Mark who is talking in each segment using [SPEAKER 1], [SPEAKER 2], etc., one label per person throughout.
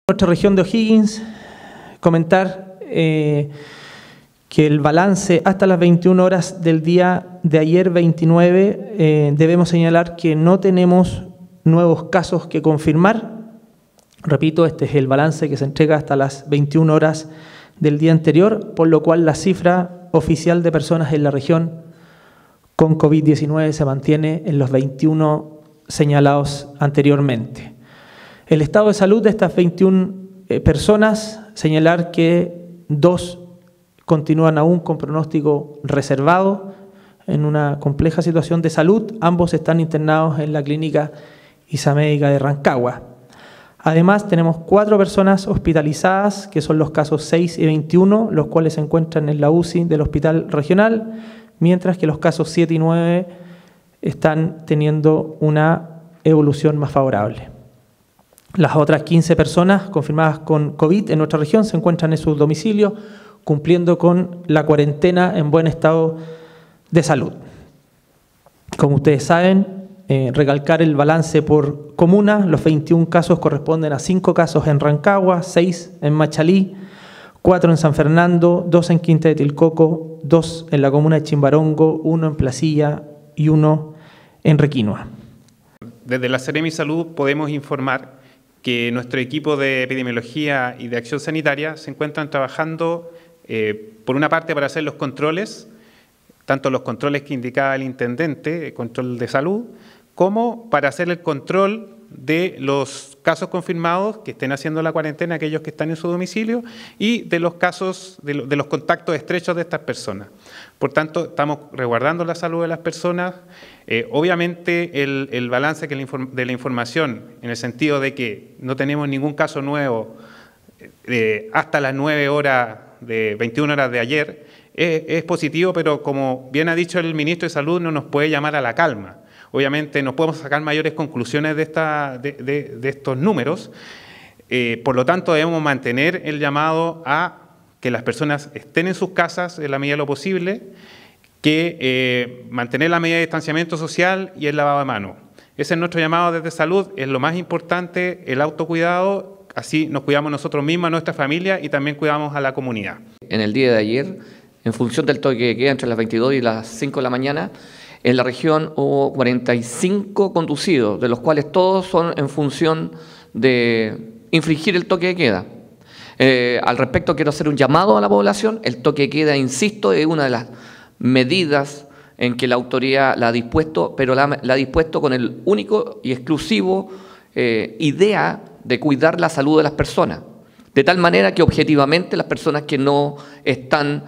[SPEAKER 1] Nuestra región de O'Higgins, comentar que el balance hasta las 21 horas del día de ayer 29, debemos señalar que no tenemos nuevos casos que confirmar. Repito, este es el balance que se entrega hasta las 21 horas del día anterior, por lo cual la cifra oficial de personas en la región con COVID-19 se mantiene en los 21 señalados anteriormente. El estado de salud de estas 21 personas, señalar que 2 continúan aún con pronóstico reservado en una compleja situación de salud. Ambos están internados en la clínica Isamedica de Rancagua. Además, tenemos 4 personas hospitalizadas, que son los casos 6 y 21, los cuales se encuentran en la UCI del Hospital Regional, mientras que los casos 7 y 9 están teniendo una evolución más favorable. Las otras 15 personas confirmadas con COVID en nuestra región se encuentran en sus domicilios, cumpliendo con la cuarentena en buen estado de salud. Como ustedes saben, recalcar el balance por comuna: los 21 casos corresponden a 5 casos en Rancagua, 6 en Machalí, 4 en San Fernando, 2 en Quinta de Tilcoco, 2 en la comuna de Chimbarongo, 1 en Placilla y 1 en Requinoa.
[SPEAKER 2] Desde la Seremi Salud podemos informar que nuestro equipo de epidemiología y de acción sanitaria se encuentran trabajando, por una parte, para hacer los controles, tanto los controles que indicaba el intendente, el control de salud, como para hacer el control de los casos confirmados que estén haciendo la cuarentena, aquellos que están en su domicilio, y de los casos, de los contactos estrechos de estas personas. Por tanto, estamos resguardando la salud de las personas. Obviamente, el balance de la información, en el sentido de que no tenemos ningún caso nuevo hasta las 9 horas, de 21 horas de ayer, es positivo, pero como bien ha dicho el ministro de Salud, no nos puede llamar a la calma. Obviamente no podemos sacar mayores conclusiones de estos números, por lo tanto debemos mantener el llamado a que las personas estén en sus casas en la medida de lo posible, que mantener la medida de distanciamiento social y el lavado de manos. Ese es nuestro llamado desde salud, es lo más importante, el autocuidado, así nos cuidamos nosotros mismos, nuestra familia, y también cuidamos a la comunidad.
[SPEAKER 3] En el día de ayer, en función del toque que queda entre las 22 y las 5 de la mañana, en la región hubo 45 conducidos, de los cuales todos son en función de infringir el toque de queda. Al respecto, quiero hacer un llamado a la población. El toque de queda, insisto, es una de las medidas en que la autoridad la ha dispuesto, pero la ha dispuesto con el único y exclusivo idea de cuidar la salud de las personas, de tal manera que objetivamente las personas que no están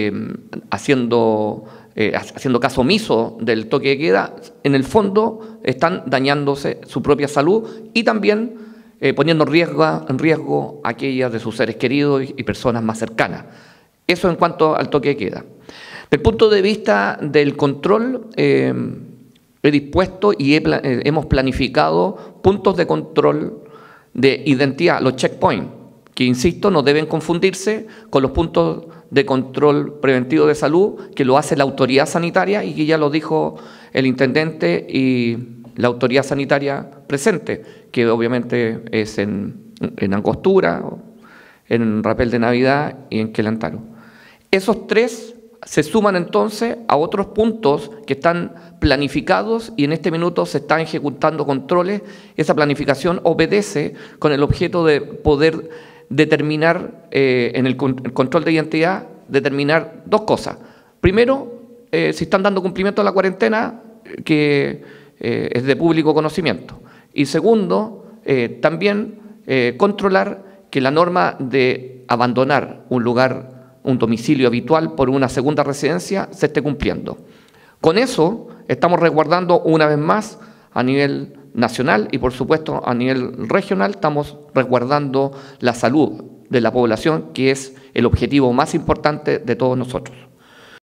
[SPEAKER 3] haciendo caso omiso del toque de queda, en el fondo están dañándose su propia salud y también poniendo en riesgo a aquellas de sus seres queridos y personas más cercanas. Eso en cuanto al toque de queda. Desde el punto de vista del control, he dispuesto y hemos planificado puntos de control de identidad, los checkpoints, que, insisto, no deben confundirse con los puntos de control preventivo de salud, que lo hace la autoridad sanitaria y que ya lo dijo el intendente y la autoridad sanitaria presente, que obviamente es en Angostura, en Rapel de Navidad y en Quelantaro. Esos 3 se suman entonces a otros puntos que están planificados y en este minuto se están ejecutando controles. Esa planificación obedece con el objeto de poder determinar, en el control de identidad, determinar 2 cosas. Primero, si están dando cumplimiento a la cuarentena, que es de público conocimiento. Y segundo, también controlar que la norma de abandonar un domicilio habitual por una segunda residencia se esté cumpliendo. Con eso estamos resguardando una vez más a nivel nacional y por supuesto a nivel regional, estamos resguardando la salud de la población, que es el objetivo más importante de todos nosotros.